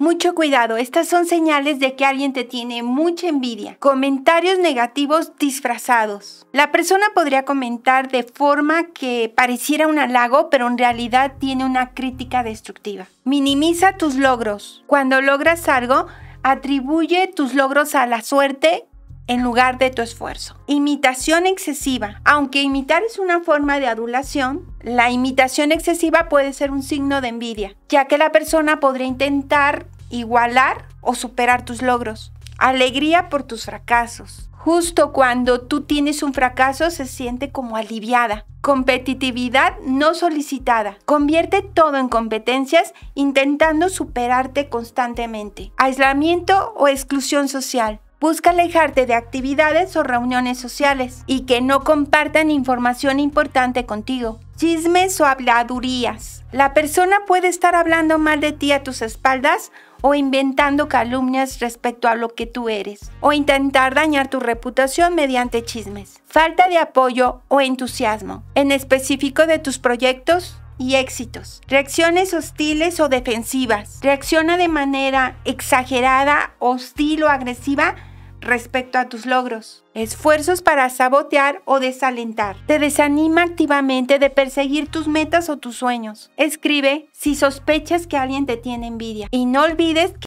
Mucho cuidado, estas son señales de que alguien te tiene mucha envidia. Comentarios negativos disfrazados. La persona podría comentar de forma que pareciera un halago, pero en realidad tiene una crítica destructiva. Minimiza tus logros. Cuando logras algo, atribuye tus logros a la suerte en lugar de tu esfuerzo. Imitación excesiva. Aunque imitar es una forma de adulación, la imitación excesiva puede ser un signo de envidia, ya que la persona podría intentar igualar o superar tus logros. Alegría por tus fracasos. Justo cuando tú tienes un fracaso se siente como aliviada. Competitividad no solicitada. Convierte todo en competencias intentando superarte constantemente. Aislamiento o exclusión social. Busca alejarte de actividades o reuniones sociales y que no compartan información importante contigo. Chismes o habladurías. La persona puede estar hablando mal de ti a tus espaldas o inventando calumnias respecto a lo que tú eres, o intentar dañar tu reputación mediante chismes. Falta de apoyo o entusiasmo, en específico de tus proyectos y éxitos. Reacciones hostiles o defensivas. Reacciona de manera exagerada, hostil o agresiva respecto a tus logros. Esfuerzos para sabotear o desalentar. Te desanima activamente de perseguir tus metas o tus sueños. Escribe si sospechas que alguien te tiene envidia. Y no olvides